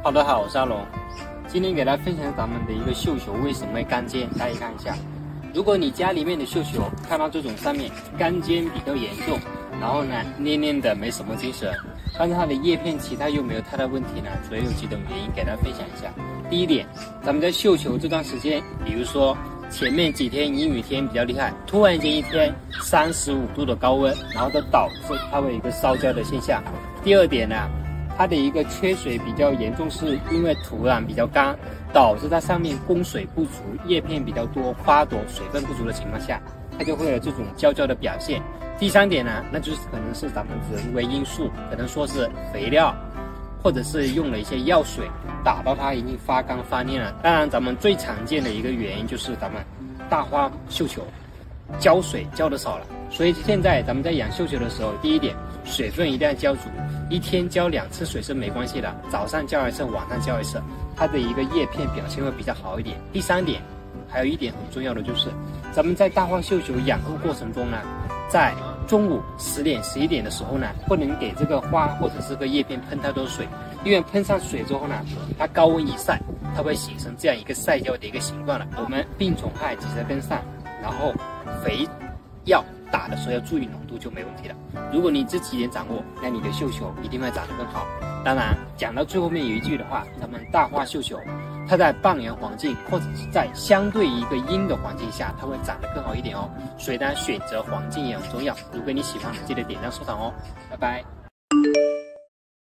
好的好，我是阿龙，今天给大家分享咱们的一个绣球为什么会干尖，大家看一下。如果你家里面的绣球看到这种上面干尖比较严重，然后呢黏黏的没什么精神，但是它的叶片其他又没有太大问题呢，主要有几种原因给大家分享一下。第一点，咱们在绣球这段时间，比如说前面几天阴雨天比较厉害，突然间一天35度的高温，然后就导致它会有一个烧焦的现象。第二点呢，它的一个缺水比较严重，是因为土壤比较干，导致它上面供水不足，叶片比较多，花朵水分不足的情况下，它就会有这种焦焦的表现。第三点呢，那就是可能是咱们人为因素，可能说是肥料，或者是用了一些药水打到它已经发干发黏了。当然，咱们最常见的一个原因就是咱们大花绣球浇水浇的少了，所以现在咱们在养绣球的时候，第一点，水分一定要浇足，一天浇2次水是没关系的，早上浇一次，晚上浇一次，它的一个叶片表现会比较好一点。第三点，还有一点很重要的就是，咱们在大花绣球养护过程中呢，在中午10点、11点的时候呢，不能给这个花或者是个叶片喷太多水，因为喷上水之后呢，它高温一晒，它会形成这样一个晒焦的一个形状了。我们病虫害及时跟上，然后肥药打的时候要注意浓度就没问题了。如果你这几点掌握，那你的绣球一定会长得更好。当然，讲到最后面有一句的话，咱们大花绣球，它在半阳环境或者是在相对一个阴的环境下，它会长得更好一点哦。所以呢，选择环境也很重要。如果你喜欢，记得点赞收藏哦，拜拜。